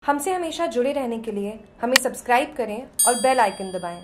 हमसे हमेशा जुड़े रहने के लिए हमें सब्सक्राइब करें और बेल आइकन दबाएं।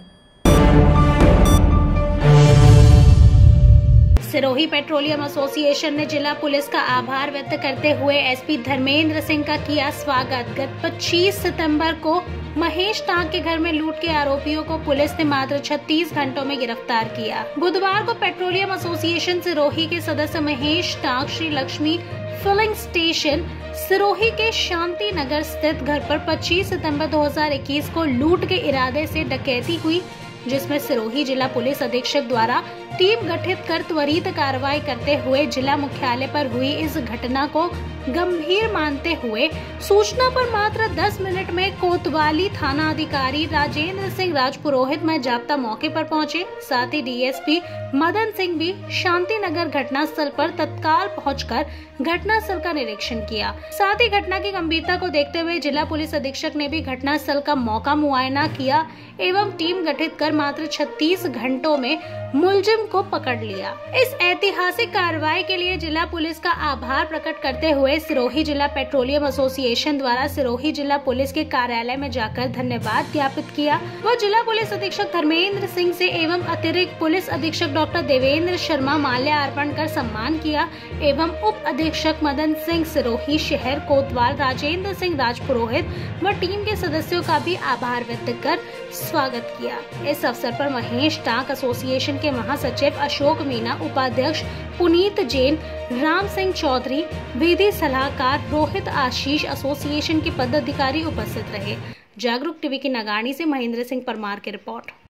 सिरोही पेट्रोलियम एसोसिएशन ने जिला पुलिस का आभार व्यक्त करते हुए एसपी धर्मेंद्र सिंह का किया स्वागत। गत 25 सितंबर को महेश टांक के घर में लूट के आरोपियों को पुलिस ने मात्र 36 घंटों में गिरफ्तार किया। बुधवार को पेट्रोलियम एसोसिएशन सिरोही के सदस्य महेश टांक श्री लक्ष्मी फिलिंग स्टेशन सिरोही के शांति नगर स्थित घर पर 25 सितंबर 2021 को लूट के इरादे से डकैती हुई, जिसमें सिरोही जिला पुलिस अधीक्षक द्वारा टीम गठित कर त्वरित कार्रवाई करते हुए जिला मुख्यालय पर हुई इस घटना को गंभीर मानते हुए सूचना पर मात्र 10 मिनट में कोतवाली थाना अधिकारी राजेंद्र सिंह राजपुरोहित में जाप्ता मौके पर पहुंचे। साथ ही डीएसपी मदन सिंह भी शांति नगर घटना स्थल पर तत्काल पहुंचकर घटना स्थल का निरीक्षण किया। साथ ही घटना की गंभीरता को देखते हुए जिला पुलिस अधीक्षक ने भी घटना स्थल का मौका मुआयना किया एवं टीम गठित कर मात्र 36 घंटों में मुलजिम को पकड़ लिया। इस ऐतिहासिक कार्रवाई के लिए जिला पुलिस का आभार प्रकट करते हुए सिरोही जिला पेट्रोलियम एसोसिएशन द्वारा सिरोही जिला पुलिस के कार्यालय में जाकर धन्यवाद ज्ञापित किया। वो जिला पुलिस अधीक्षक धर्मेंद्र सिंह से एवं अतिरिक्त पुलिस अधीक्षक डॉक्टर देवेंद्र शर्मा माल्यार्पण कर सम्मान किया एवं उप अधीक्षक मदन सिंह सिरोही शहर कोतवाल राजेंद्र सिंह राजपुरोहित व टीम के सदस्यों का भी आभार व्यक्त कर स्वागत किया। इस अवसर पर महेश टांक एसोसिएशन के महासचिव अशोक मीना, उपाध्यक्ष पुनीत जैन, राम सिंह चौधरी, विधि सलाहकार रोहित आशीष, एसोसिएशन के पदाधिकारी उपस्थित रहे। जागरूक टीवी की नगाड़ी से महेंद्र सिंह परमार की रिपोर्ट।